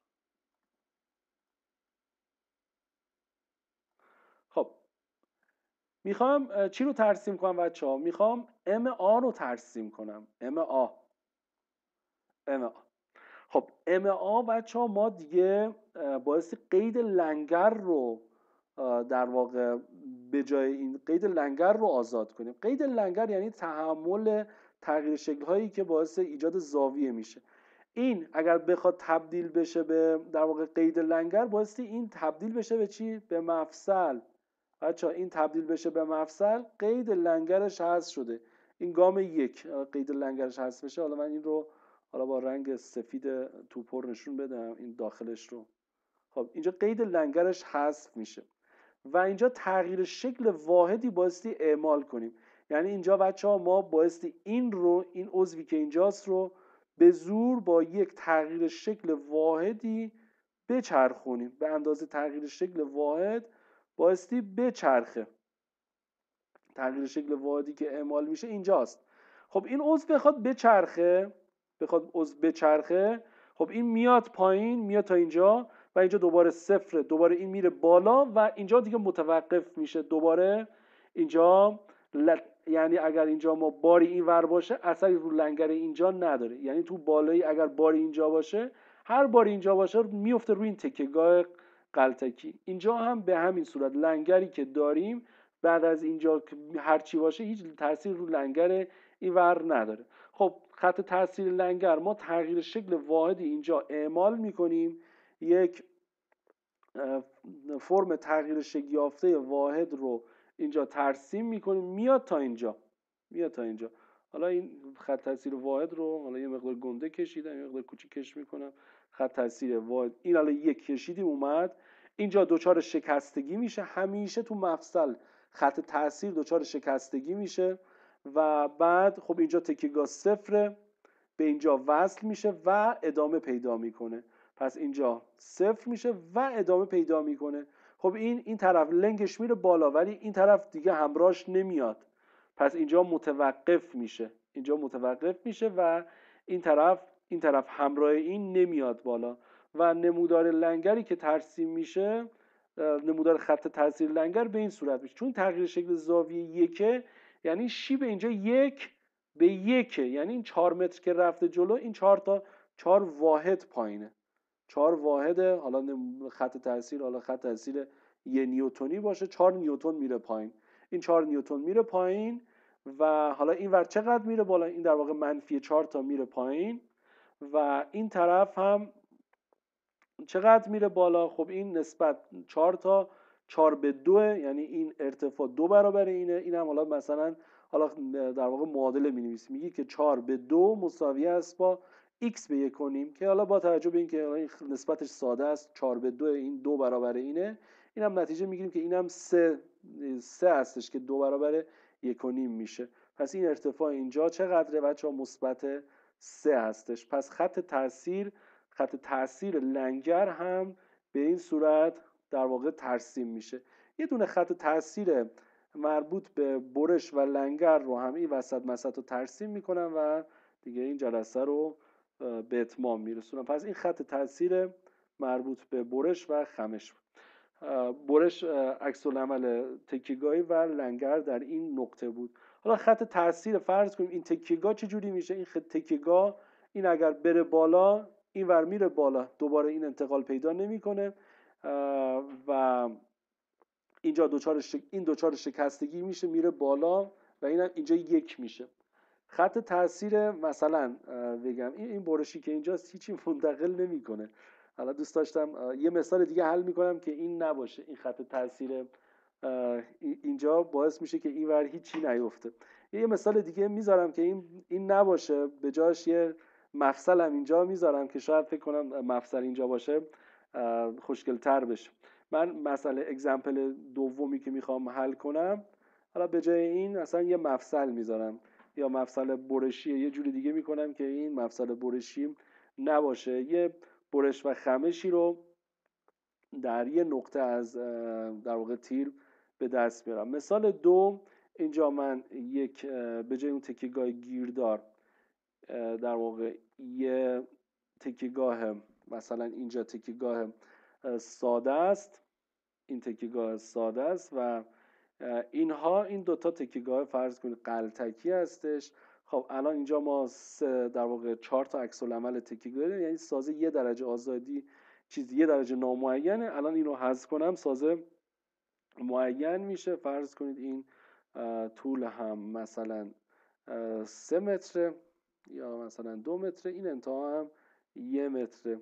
خب میخوام چی رو ترسیم کنم بچه‌ها؟ میخوام ام آ رو ترسیم کنم. ام آ ام آ خب ام آ بچه ها ما دیگه بایستی قید لنگر رو در واقع به جای این قید لنگر رو آزاد کنیم. قید لنگر یعنی تحمل تغییر شکل هایی که باعث ایجاد زاویه میشه. این اگر بخواد تبدیل بشه به در واقع قید لنگر، بایستی این تبدیل بشه به چی؟ به مفصل. بچه‌ها این تبدیل بشه به مفصل، قید لنگرش حذف شده. این گام یک قید لنگرش حذف بشه. حالا من این رو حالا با رنگ سفید توپر نشون بدم این داخلش رو. خب اینجا قید لنگرش حذف میشه و اینجا تغییر شکل واحدی بایستی اعمال کنیم. یعنی اینجا بچه ها ما بایستی این رو، این عضوی که اینجاست رو به زور با یک تغییر شکل واحدی بچرخونیم. به اندازه تغییر شکل واحد بایستی بچرخه. تغییر شکل واحدی که اعمال میشه اینجاست. خب این عضو بخواد بچرخه، بخواد عضو بچرخه، خب این میاد پایین، میاد تا اینجا و اینجا دوباره صفر، دوباره این میره بالا و اینجا دیگه متوقف میشه. دوباره اینجا ل... یعنی اگر اینجا ما باری این ور باشه اثری رو لنگر اینجا نداره. یعنی تو بالایی اگر باری اینجا باشه، هر باری اینجا باشه میفته روی این تکهگاه غلطکی. اینجا هم به همین صورت لنگری که داریم بعد از اینجا هر چی باشه هیچ تاثیر رو لنگر این ور نداره. خب خط تاثیر لنگر ما تغییر شکل واحدی اینجا اعمال میکنیم، یک فرم تغییر شکل یافته واحد رو اینجا ترسیم میکنیم، میاد تا اینجا، میاد تا اینجا. حالا این خط تاثیر واحد رو حالا یه مقدار گنده کشیدم، یه مقدار کوچیک میکنم. خط تاثیر واحد این حالا یک کشیدیم اومد اینجا، دچار شکستگی میشه. همیشه تو مفصل خط تاثیر دچار شکستگی میشه و بعد خب اینجا تکیهگاه صفر به اینجا وصل میشه و ادامه پیدا میکنه. پس اینجا صفر میشه و ادامه پیدا میکنه. خب این این طرف لنگش میره بالا ولی این طرف دیگه همراهش نمیاد. پس اینجا متوقف میشه. اینجا متوقف میشه و این طرف این طرف همراه این نمیاد بالا و نمودار لنگری که ترسیم میشه، نمودار خط تاثیر لنگر به این صورت میشه. چون تغییر شکل زاویه یکه یعنی شیب اینجا یک به یکه، یعنی این چهار متر که رفته جلو این چهار تا چهار واحد پایینه، چهار واحده. حالا خط تاثیر حالا خط تاثیر یه نیوتنی باشه، چهار نیوتن میره پایین. این چهار نیوتن میره پایین و حالا این ور چقدر میره بالا؟ این در واقع منفی چهار تا میره پایین و این طرف هم چقدر میره بالا؟ خب این نسبت چهار تا چهار به دو، یعنی این ارتفاع دو برابر اینه. اینم حالا مثلا حالا در واقع معادله می نویسیم، میگی که چهار به دو مساوی است با x به یک کنیم، که حالا با توجه به اینکه نسبتش ساده است چهار به دو، این دو برابر اینه، اینم نتیجه میگیریم که اینم سه سه هستش که دو برابر یک و نیم میشه. پس این ارتفاع اینجا چقدره بچه‌ها؟ مثبت سه هستش. پس خط تاثیر خط تاثیر لنگر هم به این صورت در واقع ترسیم میشه. یه دونه خط تاثیر مربوط به برش و لنگر رو هم این وسط مسط رو ترسیم میکنم و دیگه این جلسه رو به اتمام میرسونم. پس این خط تاثیر مربوط به برش و خمش بود. برش عکس العمل تکیهگاهی و لنگر در این نقطه بود. حالا خط تاثیر فرض کنیم این تکیهگاه چجوری میشه؟ این خط تکیهگاه این اگر بره بالا این ور میره بالا، دوباره این انتقال پیدا نمیکنه و اینجا دوچار شک... این دوچار شکستگی میشه، میره بالا و این اینجا یک میشه. خط تاثیر مثلا بگم این این برشی که اینجاست هیچی منتقل نمیکنه. حالا دوست داشتم یه مثال دیگه حل میکنم که این نباشه. این خط تاثیر اینجا باعث میشه که این ور هیچی نیفته. یه مثال دیگه میذارم که این این نباشه، به جاش یه مفصل هم اینجا میذارم که شاید فکر کنم مفصل اینجا باشه خوشگل‌تر بشه. من مسئله اگزمپل دومی که میخوام حل کنم، حالا به جای این اصلا یه مفصل میذارم یا مفصل برشی، یه جوری دیگه میکنم که این مفصل برشی نباشه. یه برش و خمشی رو در یه نقطه از در واقع تیر به دست میارم. مثال دو، اینجا من یک به جای اون تکیهگاه گیردار در واقع یه تکیهگاه مثلا اینجا تکیهگاه ساده است، این تکیهگاه ساده است و اینها این دوتا تکیهگاه فرض کنید غلطکی هستش. خب الان اینجا ما سه در واقع چهار تا عکس العمل تکی داریم، یعنی سازه یه درجه آزادی چیزی یه درجه نامعینه. الان اینو حذف کنم سازه معین میشه. فرض کنید این طول هم مثلا سه متره یا مثلا دو متره، این انتها هم یه متره،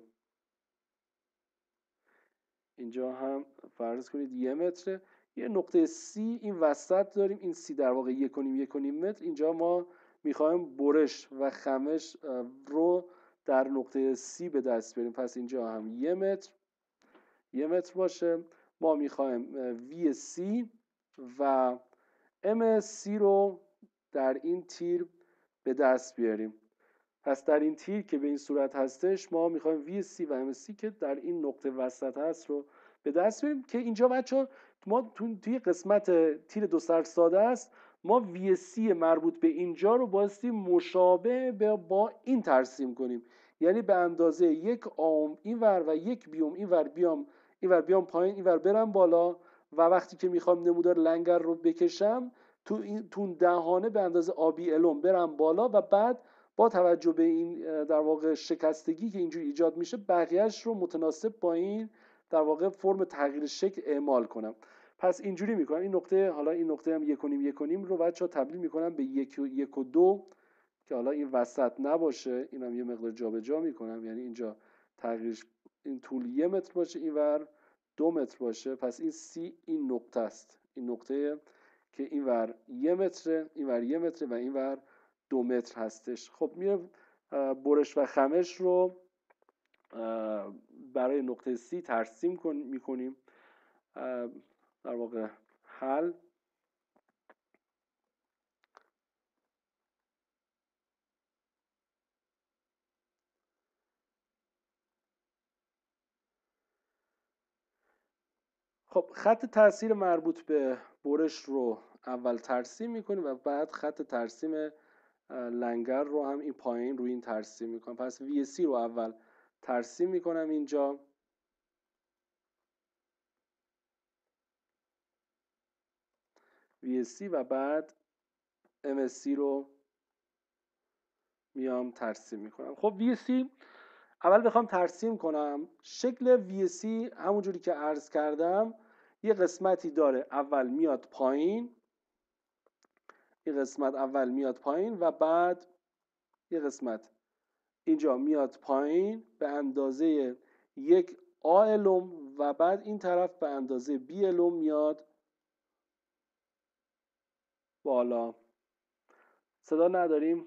اینجا هم فرض کنید یه متره. یه نقطه سی این وسط داریم، این سی در واقع یک و نیم یک و نیم متر. اینجا ما میخوایم برش و خمش رو در نقطه سی به دست بیاریم، پس اینجا هم یه متر یه متر باشه. ما میخوایم وی سی و ام سی رو در این تیر به دست بیاریم. پس در این تیر که به این صورت هستش ما میخوایم وی سی و ام سی که در این نقطه وسط هست رو به دست بیاریم. که اینجا بچه ما توی قسمت تیر دو سر ساده است، ما وی سی مربوط به اینجا رو بایستی مشابه با این ترسیم کنیم، یعنی به اندازه یک آم این ور و یک بیوم این ور بیام این ور بیام پایین، این ور برم بالا، و وقتی که میخوام نمودار لنگر رو بکشم تو این تو دهانه به اندازه آبی الون برم بالا، و بعد با توجه به این در واقع شکستگی که اینجوری ایجاد میشه بقیهش رو متناسب با این در واقع فرم تغییر شکل اعمال کنم. پس اینجوری میکنم. این نقطه حالا این نقطه هم یک و نیم یک و نیم رو بچه‌ها تبدیل میکنم به یک و یک و دو که حالا این وسط نباشه، اینم یه مقدار جابجا میکنم، یعنی اینجا تغییرش این طول یه متر باشه اینور دو متر باشه. پس این سی این نقطه است، این نقطه که اینور یه متره اینور یه متره و اینور دو متر هستش. خب میره برش و خمش رو برای نقطه سی ترسیم میکنیم. در واقع حل خب خط تاثیر مربوط به برش رو اول ترسیم میکنیم و بعد خط ترسیم لنگر رو هم این پایین روی این ترسیم میکنم. پس وی سی رو اول ترسیم میکنم اینجا، وی سی، و بعد ام سی رو میام ترسیم میکنم. خب وی سی اول بخوام ترسیم کنم، شکل وی سی همونجوری که عرض کردم یه قسمتی داره اول میاد پایین، یه قسمت اول میاد پایین و بعد یه قسمت اینجا میاد پایین به اندازه یک آ الوم و بعد این طرف به اندازه بی الوم میاد بالا. صدا نداریم؟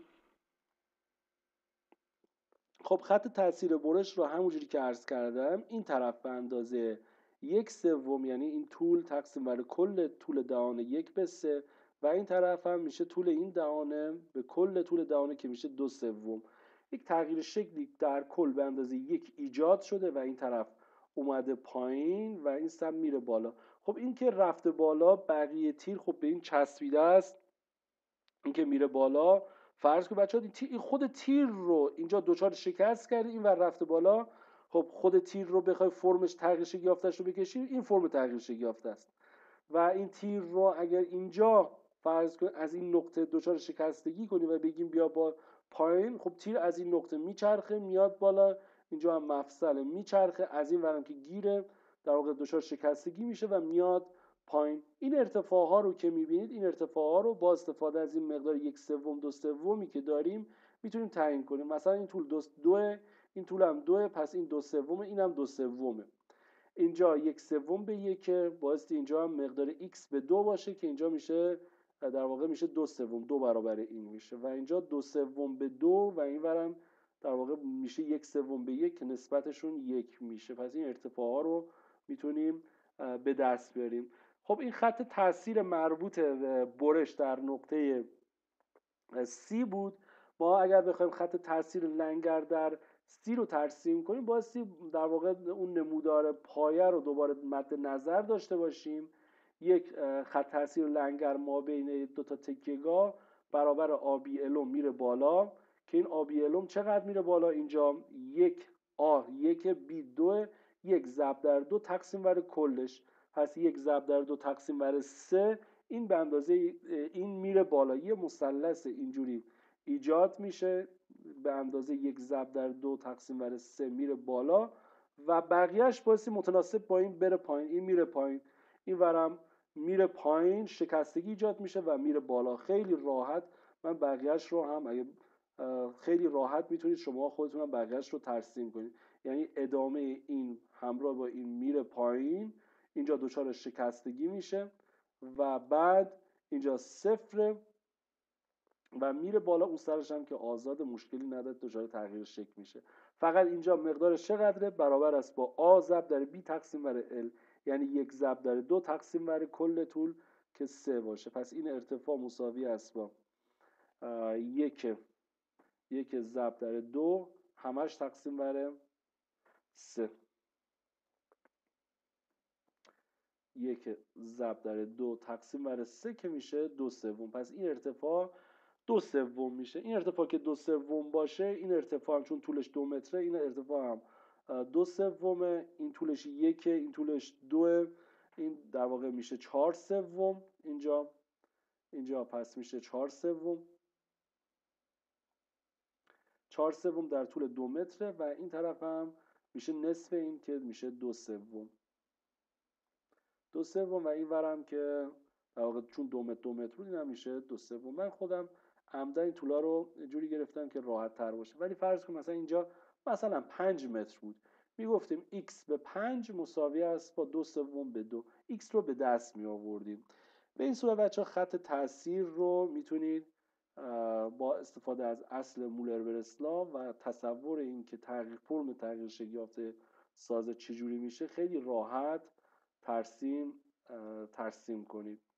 خب خط تاثیر برش رو همونجوری که عرض کردم این طرف به اندازه یک سوم، یعنی این طول تقسیم بر کل طول دهانه یک به سه، و این طرف هم میشه طول این دهانه به کل طول دهانه که میشه دو سوم. یک تغییر شکلی در کل به اندازه یک ایجاد شده و این طرف اومده پایین و این سم میره بالا. خب این که رفته بالا بقیه تیر خب به این چسبیده است، این که میره بالا فرض کن بچه‌ها این خود تیر رو اینجا دوچار شکست کرده این ور رفته بالا. خب خود تیر رو بخوای فرمش تغییر شکل یافته‌اش رو بکشی این فرم تغییر شکل یافته است، و این تیر رو اگر اینجا فرض کن از این نقطه دوچار شکستگی کنی و بگیم بیا با پایین، خب تیر از این نقطه میچرخه میاد بالا، اینجا هم مفصل میچرخه از این ورم که گیره در واقع دوچار شکستگی میشه و میاد پایین. این ارتفاع ها رو که میبینید این ارتفاع ها رو با استفاده از این مقدار یک سوم دو سومی که داریم میتونیم تعیین کنیم. مثلا این طول دو دو این طول هم دوه، پس این دو سومه این هم دو سومه. اینجا یک سوم به یکه بایستی اینجا هم مقدار x به دو باشه که اینجا میشه در واقع میشه دو سوم، دو برابر این میشه، و اینجا دو سوم به دو و این ورم در واقع میشه یک سوم به یک که نسبتشون یک میشه. پس این ارتفاع ها رو میتونیم به دست بیاریم. خب این خط تاثیر مربوط به برش در نقطه سی بود. ما اگر بخوایم خط تاثیر لنگر در سی رو ترسیم کنیم بایستی در واقع اون نمودار پایه رو دوباره مد نظر داشته باشیم. یک خط تاثیر لنگر ما بین دو تا تکیه‌گاه برابر آبی الوم میره بالا که این آبی الوم چقدر میره بالا؟ اینجا یک آ یک بی دو یک ضرب در دو تقسیم بر کلش، پس یک ضرب در دو تقسیم بر سه این به اندازه این میره بالا. یه مثلث اینجوری ایجاد میشه به اندازه یک ضرب در دو تقسیم بر سه میره بالا و بقیهش بایستی متناسب با این بره پایین. این میره پایین، این ورم میره پایین، شکستگی ایجاد میشه و میره بالا. خیلی راحت من بقیهش رو هم اگه خیلی راحت میتونید شما خودتون هم بقیهش رو ترسیم کنید. یعنی ادامه این همراه با این میره پایین، اینجا دچار شکستگی میشه و بعد اینجا صفر و میره بالا. اون سرش هم که آزاد، مشکلی نداره، دچار تغییر شکل میشه. فقط اینجا مقدارش چقدره؟ برابر است با آ ضرب در بی تقسیم بر ال، یعنی یک ضرب در دو تقسیم بر کل طول که سه باشه. پس این ارتفاع مساوی است با یک یک ضرب در دو همش تقسیم بر سه. یک ضرب در دو تقسیم بر سه که میشه دو سوم. پس این ارتفاع دو سوم میشه. این ارتفاع که دو سوم باشه، این ارتفاع هم چون طولش دو متره، این ارتفاع هم دو سومه. این طولش یکه، این طولش دوه، این در واقع میشه چهار سوم. اینجا اینجا پس میشه چهار سوم. چهار سوم در طول دو متره و این طرف هم میشه نصف این که میشه دو سوم. دو سوم و این ورم که در واقع چون دو متر دو متر بود، این هم میشه دو سوم. من خودم عمدن این طولا رو جوری گرفتم که راحت تر باشه. ولی فرض کن مثلا اینجا مثلا پنج متر بود، میگفتیم x به پنج مساوی است با دو سوم به دو. x رو به دست می آوردیم. به این صورت بچه خط تاثیر رو میتونید با استفاده از اصل مولر برسلاو و تصور این که تغییر فرم تغییر شکل یافته ساز چجوری میشه خیلی راحت ترسیم ترسیم کنید.